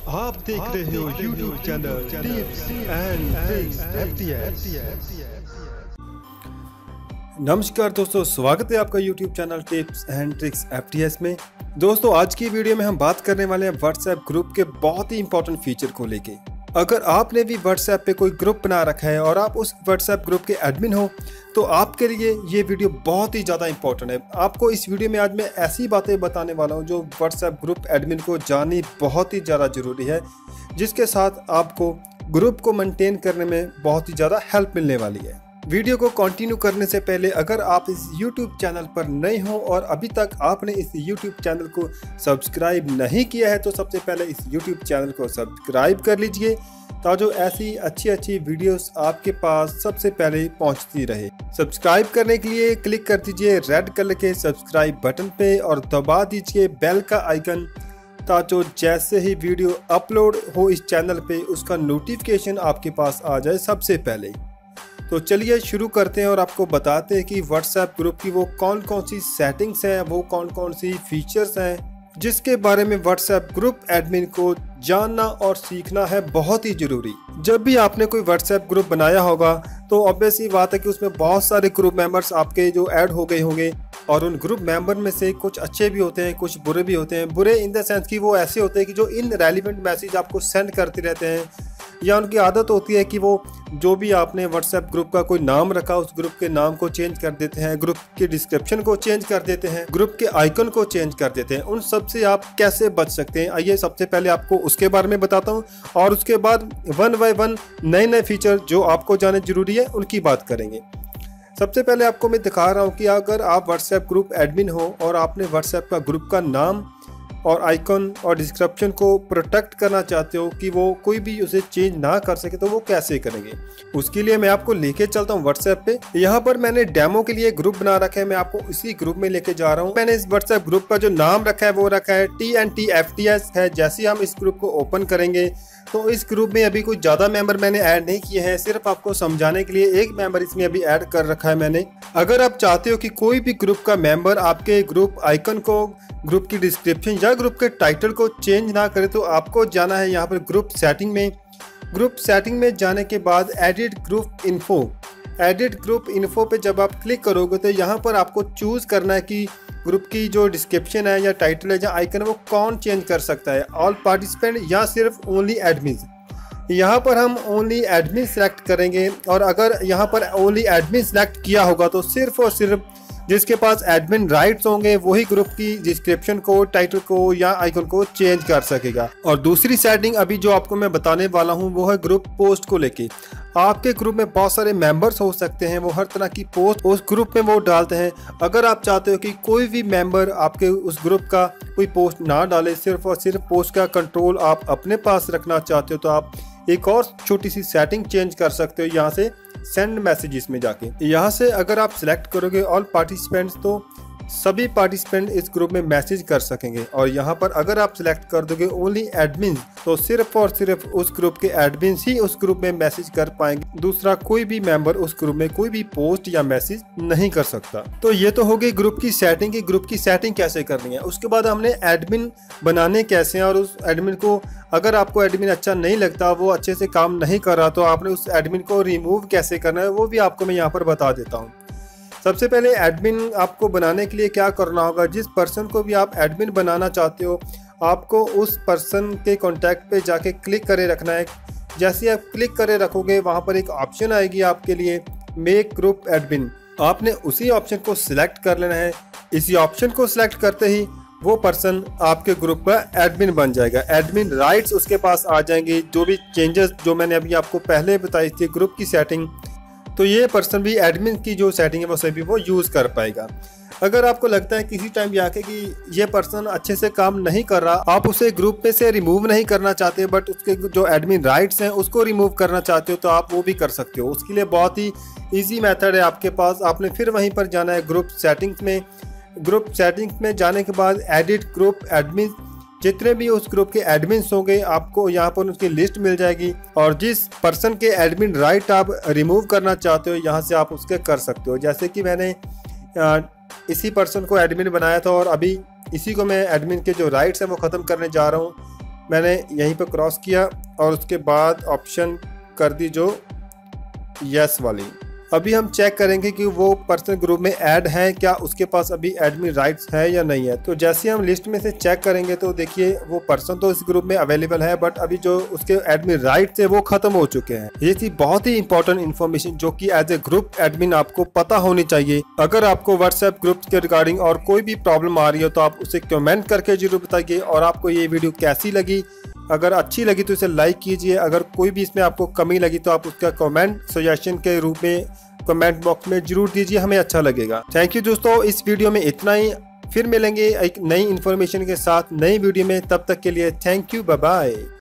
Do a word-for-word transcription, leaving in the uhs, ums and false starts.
आप देख रहे हो YouTube channel tips and tricks FTS. नमस्कार दोस्तों, स्वागत है आपका YouTube channel tips and tricks FTS में। दोस्तों, आज की वीडियो में हम बात करने वाले हैं व्हाट्सएप ग्रुप के बहुत ही इंपॉर्टेंट फीचर को लेके। अगर आपने भी व्हाट्सएप पे कोई ग्रुप बना रखा है और आप उस व्हाट्सएप ग्रुप के एडमिन हो तो आपके लिए ये वीडियो बहुत ही ज़्यादा इंपॉर्टेंट है। आपको इस वीडियो में आज मैं ऐसी बातें बताने वाला हूँ जो व्हाट्सएप ग्रुप एडमिन को जाननी बहुत ही ज़्यादा ज़रूरी है, जिसके साथ आपको ग्रुप को मेंटेन करने में बहुत ही ज़्यादा हेल्प मिलने वाली है। वीडियो को कंटिन्यू करने से पहले अगर आप इस यूट्यूब चैनल पर नए हो और अभी तक आपने इस यूट्यूब चैनल को सब्सक्राइब नहीं किया है तो सबसे पहले इस यूट्यूब चैनल को सब्सक्राइब कर लीजिए ताकि ऐसी अच्छी अच्छी वीडियोस आपके पास सबसे पहले पहुंचती रहे। सब्सक्राइब करने के लिए क्लिक कर दीजिए रेड कलर के सब्सक्राइब बटन पे और दबा दीजिए बेल का आइकन ताकि जैसे ही वीडियो अपलोड हो इस चैनल पे उसका नोटिफिकेशन आपके पास आ जाए सबसे पहले। तो चलिए शुरू करते हैं और आपको बताते हैं कि व्हाट्सएप ग्रुप की वो कौन कौन सी सेटिंग्स हैं, वो कौन कौन सी फीचर्स हैं जिसके बारे में व्हाट्सएप ग्रुप एडमिन को जानना और सीखना है बहुत ही ज़रूरी। जब भी आपने कोई व्हाट्सएप ग्रुप बनाया होगा तो ऑब्वियस ही बात है कि उसमें बहुत सारे ग्रुप मेंबर्स आपके जो ऐड हो गए होंगे और उन ग्रुप मेंबर में से कुछ अच्छे भी होते हैं, कुछ बुरे भी होते हैं। बुरे इन द सेंस कि वो ऐसे होते हैं कि जो इनरेलेवेंट मैसेज आपको सेंड करते रहते हैं, या उनकी आदत होती है कि वो जो भी आपने व्हाट्सएप ग्रुप का कोई नाम रखा उस ग्रुप के नाम को चेंज कर देते हैं, ग्रुप के डिस्क्रिप्शन को चेंज कर देते हैं, ग्रुप के आइकन को चेंज कर देते हैं। उन सब से आप कैसे बच सकते हैं, आइए सबसे पहले आपको उसके बारे में बताता हूं और उसके बाद वन बाय वन नए नए फीचर जो आपको जानने जरूरी है उनकी बात करेंगे। सबसे पहले आपको मैं दिखा रहा हूँ कि अगर आप व्हाट्सएप ग्रुप एडमिन हो और आपने व्हाट्सएप का ग्रुप का नाम और आइकन और डिस्क्रिप्शन को प्रोटेक्ट करना चाहते हो कि वो कोई भी उसे चेंज ना कर सके, तो वो कैसे करेंगे उसके लिए मैं आपको लेके चलता हूँ व्हाट्सएप पे। यहाँ पर मैंने डेमो के लिए ग्रुप बना रखा है, मैं आपको इसी ग्रुप में लेके जा रहा हूँ। मैंने इस व्हाट्सएप ग्रुप का जो नाम रखा है वो रखा है T N T F T S है। जैसे ही हम इस ग्रुप को ओपन करेंगे तो इस ग्रुप में अभी कोई ज़्यादा मेंबर मैंने ऐड नहीं किए हैं, सिर्फ आपको समझाने के लिए एक मेंबर इसमें अभी ऐड कर रखा है मैंने। अगर आप चाहते हो कि कोई भी ग्रुप का मेंबर आपके ग्रुप आइकन को, ग्रुप की डिस्क्रिप्शन या ग्रुप के टाइटल को चेंज ना करे तो आपको जाना है यहाँ पर ग्रुप सेटिंग में। ग्रुप सेटिंग में जाने के बाद edit group info, edit group info पे जब आप क्लिक करोगे तो यहाँ पर आपको चूज़ करना है कि ग्रुप की जो डिस्क्रिप्शन है या टाइटल है या आइकन है वो कौन चेंज कर सकता है, ऑल पार्टिसिपेंट या सिर्फ ओनली एडमिन। यहाँ पर हम ओनली एडमिन सेलेक्ट करेंगे और अगर यहाँ पर ओनली एडमिन सेलेक्ट किया होगा तो सिर्फ और सिर्फ जिसके पास एडमिन राइट्स होंगे वही ग्रुप की डिस्क्रिप्शन को, टाइटल को या आइकन को चेंज कर सकेगा। और दूसरी सेटिंग अभी जो आपको मैं बताने वाला हूँ वो है ग्रुप पोस्ट को लेके। आपके ग्रुप में बहुत सारे मेंबर्स हो सकते हैं, वो हर तरह की पोस्ट उस ग्रुप में वो डालते हैं। अगर आप चाहते हो कि कोई भी मेंबर आपके उस ग्रुप का कोई पोस्ट ना डाले, सिर्फ और सिर्फ पोस्ट का कंट्रोल आप अपने पास रखना चाहते हो तो आप एक और छोटी सी सेटिंग चेंज कर सकते हो यहाँ से सेंड मैसेजेस में जाके। यहाँ से अगर आप सिलेक्ट करोगे ऑल पार्टिसिपेंट्स तो सभी पार्टिसिपेंट इस ग्रुप में मैसेज कर सकेंगे। और यहाँ पर अगर आप सिलेक्ट कर दोगे ओनली एडमिन तो सिर्फ और सिर्फ उस ग्रुप के एडमिन ही उस ग्रुप में मैसेज कर पाएंगे, दूसरा कोई भी मेंबर उस ग्रुप में कोई भी पोस्ट या मैसेज नहीं कर सकता। तो ये तो हो गई ग्रुप की सेटिंग की ग्रुप की सेटिंग कैसे करनी है। उसके बाद हमने एडमिन बनाने कैसे हैं और उस एडमिन को, अगर आपको एडमिन अच्छा नहीं लगता, वो अच्छे से काम नहीं कर रहा तो आपने उस एडमिन को रिमूव कैसे करना है वो भी आपको मैं यहाँ पर बता देता हूँ। सबसे पहले एडमिन आपको बनाने के लिए क्या करना होगा, जिस पर्सन को भी आप एडमिन बनाना चाहते हो आपको उस पर्सन के कॉन्टैक्ट पे जाके क्लिक करे रखना है। जैसे आप क्लिक करे रखोगे वहाँ पर एक ऑप्शन आएगी आपके लिए मेक ग्रुप एडमिन, आपने उसी ऑप्शन को सिलेक्ट कर लेना है। इसी ऑप्शन को सिलेक्ट करते ही वो पर्सन आपके ग्रुप का एडमिन बन जाएगा। एडमिन राइट्स उसके पास आ जाएंगे, जो भी चेंजेस जो मैंने अभी आपको पहले बताई थी ग्रुप की सेटिंग, तो ये पर्सन भी एडमिन की जो सेटिंग है वो सभी वो यूज़ कर पाएगा। अगर आपको लगता है किसी टाइम आके कि ये पर्सन अच्छे से काम नहीं कर रहा, आप उसे ग्रुप में से रिमूव नहीं करना चाहते बट उसके जो एडमिन राइट्स हैं उसको रिमूव करना चाहते हो तो आप वो भी कर सकते हो। उसके लिए बहुत ही ईजी मेथड है आपके पास। आपने फिर वहीं पर जाना है ग्रुप सेटिंग्स में। ग्रुप सेटिंग्स में जाने के बाद एडिट ग्रुप एडमिन, जितने भी उस ग्रुप के एडमिन्स होंगे आपको यहाँ पर उसकी लिस्ट मिल जाएगी और जिस पर्सन के एडमिन राइट आप रिमूव करना चाहते हो यहाँ से आप उसके कर सकते हो। जैसे कि मैंने इसी पर्सन को एडमिन बनाया था और अभी इसी को मैं एडमिन के जो राइट्स हैं वो ख़त्म करने जा रहा हूँ। मैंने यहीं पर क्रॉस किया और उसके बाद ऑप्शन कर दी जो यस वाली। अभी हम चेक करेंगे कि वो पर्सन ग्रुप में ऐड है क्या, उसके पास अभी एडमिन राइट्स है या नहीं है। तो जैसे हम लिस्ट में से चेक करेंगे तो देखिए वो पर्सन तो इस ग्रुप में अवेलेबल है, बट अभी जो उसके एडमिन राइट्स है वो खत्म हो चुके हैं। ये थी बहुत ही इंपॉर्टेंट इन्फॉर्मेशन जो कि एज ए ग्रुप एडमिन आपको पता होनी चाहिए। अगर आपको व्हाट्सएप ग्रुप के रिगार्डिंग और कोई भी प्रॉब्लम आ रही हो तो आप उसे कमेंट करके जरूर बताइए। और आपको ये वीडियो कैसी लगी, अगर अच्छी लगी तो इसे लाइक कीजिए। अगर कोई भी इसमें आपको कमी लगी तो आप उसका कमेंट सजेशन के रूप में कमेंट बॉक्स में जरूर दीजिए, हमें अच्छा लगेगा। थैंक यू दोस्तों, इस वीडियो में इतना ही। फिर मिलेंगे एक नई इन्फॉर्मेशन के साथ नई वीडियो में, तब तक के लिए थैंक यू, बाय बाय।